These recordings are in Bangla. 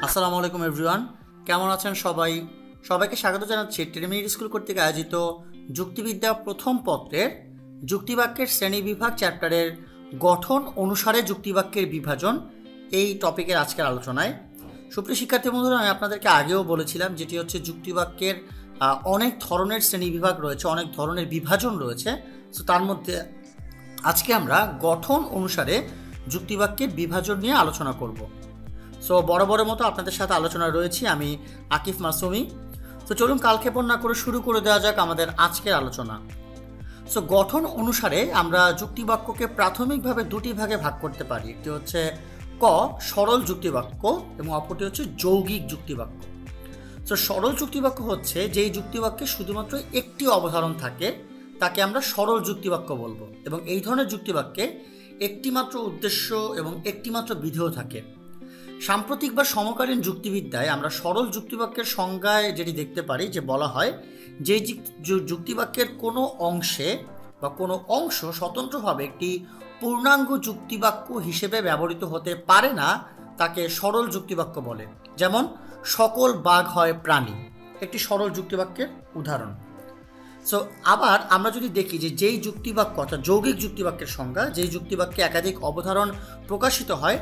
আসসালামু আলাইকুম এভরিওয়ান, কেমন আছেন সবাই? সবাইকে স্বাগত জানাচ্ছি টেরমিনেট স্কুল কর্তৃক আয়োজিত যুক্তিবিদ্যা প্রথম পত্রের যুক্তিবাক্যের শ্রেণীবিভাগ চ্যাপ্টারের গঠন অনুসারে যুক্তিবাক্যের বিভাজন এই টপিকের আজকের আলোচনায়। সুপ্রিয় শিক্ষার্থী বন্ধুরা, আমি আপনাদেরকে আগেও বলেছিলাম যেটি হচ্ছে যুক্তিবাক্যের অনেক ধরনের শ্রেণীবিভাগ রয়েছে, অনেক ধরনের বিভাজন রয়েছে। সো তার মধ্যে আজকে আমরা গঠন অনুসারে যুক্তিবাক্যের বিভাজন নিয়ে আলোচনা করব। সো বরাবরের মতো আপনাদের সাথে আলোচনা রয়েছি আমি আকিফ মাসুমি। তো চলুন কালক্ষেপণ না করে শুরু করে দেওয়া যাক আমাদের আজকের আলোচনা। সো গঠন অনুসারে আমরা যুক্তিবাক্যকে প্রাথমিকভাবে দুটি ভাগে ভাগ করতে পারি। একটি হচ্ছে ক সরল যুক্তিবাক্য এবং অপরটি হচ্ছে যৌগিক যুক্তিবাক্য। সো সরল যুক্তিবাক্য হচ্ছে যেই যুক্তিবাক্যে শুধুমাত্র একটি অবধারণ থাকে তাকে আমরা সরল যুক্তিবাক্য বলবো, এবং এই ধরনের যুক্তিবাক্যে একটিমাত্র উদ্দেশ্য এবং একটিমাত্র বিধেয় থাকে। সাম্প্রতিক বা সমকালীন যুক্তিবিদ্যায় আমরা সরল যুক্তিবাক্যের সংজ্ঞায় যেটি দেখতে পারি যে বলা হয় যে যুক্তিবাক্যের কোনো অংশে বা কোনো অংশ স্বতন্ত্রভাবে একটি পূর্ণাঙ্গ যুক্তিবাক্য হিসেবে ব্যবহৃত হতে পারে না তাকে সরল যুক্তিবাক্য বলে। যেমন সকল বাঘ হয় প্রাণী, একটি সরল যুক্তিবাক্যের উদাহরণ। সো আবার আমরা যদি দেখি যে যেই যুক্তিবাক্য অর্থাৎ যৌগিক যুক্তিবাক্যের সংজ্ঞা, যেই যুক্তিবাক্যে একাধিক অবধারণ প্রকাশিত হয়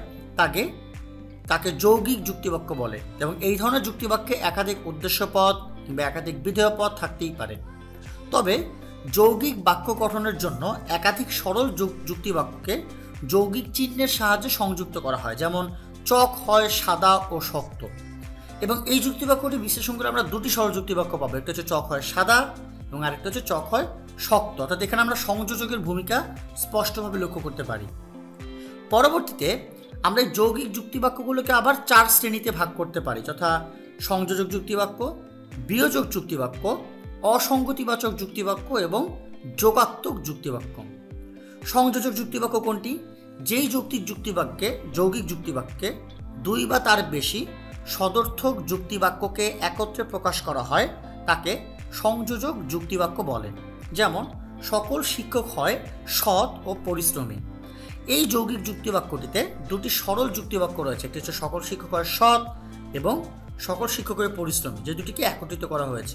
তাকে যৌগিক যুক্তিবাক্য বলে, এবং এই ধরনের যুক্তিবাক্যে একাধিক উদ্দেশ্যপদ কিংবা একাধিক বিধেয় পদ থাকতেই পারে। তবে যৌগিক বাক্য গঠনের জন্য একাধিক সরল যুক্তিবাক্যকে যৌগিক চিহ্নের সাহায্যে সংযুক্ত করা হয়। যেমন চক হয় সাদা ও শক্ত, এবং এই যুক্তিবাক্যটি বিশ্লেষণ করে আমরা দুটি সরল যুক্তিবাক্য পাবো। একটা হচ্ছে চক হয় সাদা এবং আরেকটা হচ্ছে চক হয় শক্ত। অর্থাৎ এখানে আমরা সংযোজকের ভূমিকা স্পষ্টভাবে লক্ষ্য করতে পারি। পরবর্তীতে আমরা এই যৌগিক যুক্তিবাক্যগুলোকে আবার চার শ্রেণীতে ভাগ করতে পারি, যথা সংযোজক যুক্তিবাক্য, বিয়োজক যুক্তিবাক্য, অসঙ্গতিবাচক যুক্তিবাক্য এবং যোগাত্মক যুক্তিবাক্য। সংযোজক যুক্তিবাক্য কোনটি? যেই যৌগিক যুক্তিবাক্যে দুই বা তার বেশি সদর্থক যুক্তিবাক্যকে একত্রে প্রকাশ করা হয় তাকে সংযোজক যুক্তিবাক্য বলে। যেমন সকল শিক্ষক হয় সৎ ও পরিশ্রমী। এই যৌগিক যুক্তিবাক্যটিতে দুটি সরল যুক্তিবাক্য রয়েছে, একটি হচ্ছে সকল শিক্ষক হয় সৎ এবং সকল শিক্ষকের পরিশ্রমী, যে দুটিকে একত্রিত করা হয়েছে।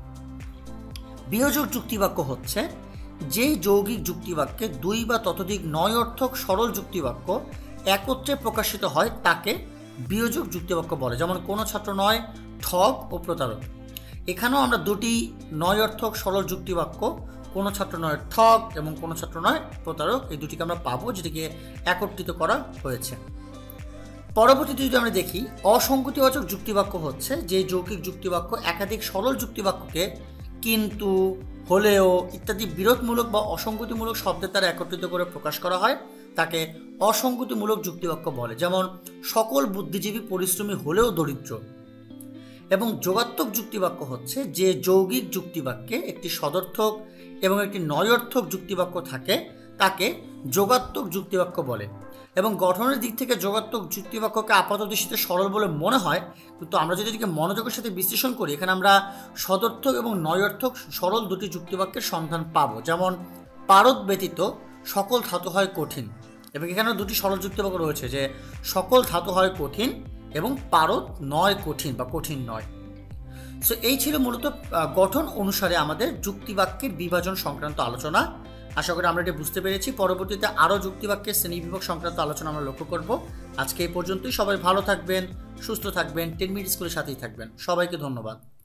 বিয়োজক যুক্তিবাক্য হচ্ছে যেই যৌগিক যুক্তিবাক্যে দুই বা ততোধিক নয়অর্থক সরল যুক্তিবাক্য একত্রে প্রকাশিত হয় তাকে বিয়োজক যুক্তিবাক্য বলে। যেমন কোনো ছাত্র নয় ঠগ ও প্রতারক। এখানেও আমরা দুটি নয়অর্থক সরল যুক্তিবাক্য, কোনো ছাত্র নয় ঠগ এবং কোনো ছাত্র নয় প্রতারক, এই দুটিকে আমরা পাবো যেটিকে একত্রিত করা হয়েছে। পরবর্তীতে যদি আমরা দেখি অসঙ্গতিবাচক যুক্তিবাক্য হচ্ছে যে যৌগিক যুক্তিবাক্য একাধিক সরল যুক্তিবাক্যকে কিন্তু, হলেও ইত্যাদি বিরোধমূলক বা অসঙ্গতিমূলক শব্দের দ্বারা একত্রিত করে প্রকাশ করা হয় তাকে অসঙ্গতিমূলক যুক্তিবাক্য বলে। যেমন সকল বুদ্ধিজীবী পরিশ্রমী হলেও দরিদ্র। এবং যোগাত্মক যুক্তিবাক্য হচ্ছে যে যৌগিক যুক্তিবাক্যে একটি সদর্থক এবং একটি নয়অর্থক যুক্তিবাক্য থাকে তাকে যোগাত্মক যুক্তিবাক্য বলে। এবং গঠনের দিক থেকে যোগাত্মক যুক্তিবাক্যকে আপাত দৃষ্টিতে সরল বলে মনে হয়, কিন্তু আমরা যদি এটিকে মনোযোগের সাথে বিশ্লেষণ করি এখানে আমরা সদর্থক এবং নয়অর্থক সরল দুটি যুক্তিবাক্যের সন্ধান পাবো। যেমন পারদ ব্যতীত সকল ধাতু হয় কঠিন, এবং এখানে দুটি সরল যুক্তিবাক্য রয়েছে যে সকল ধাতু হয় কঠিন এবং পারদ নয় কঠিন বা কঠিন নয়। সো এই ছিল মূলত গঠন অনুসারে আমাদের যুক্তিবাক্যের বিভাজন সংক্রান্ত আলোচনা। আশা করি আমরা এটি বুঝতে পেরেছি। পরবর্তীতে আরও যুক্তিবাক্যের শ্রেণীবিভাগ সংক্রান্ত আলোচনা আমরা লক্ষ্য করব। আজকে এই পর্যন্তই। সবাই ভালো থাকবেন, সুস্থ থাকবেন, টেরমিনেট স্কুলের সাথেই থাকবেন। সবাইকে ধন্যবাদ।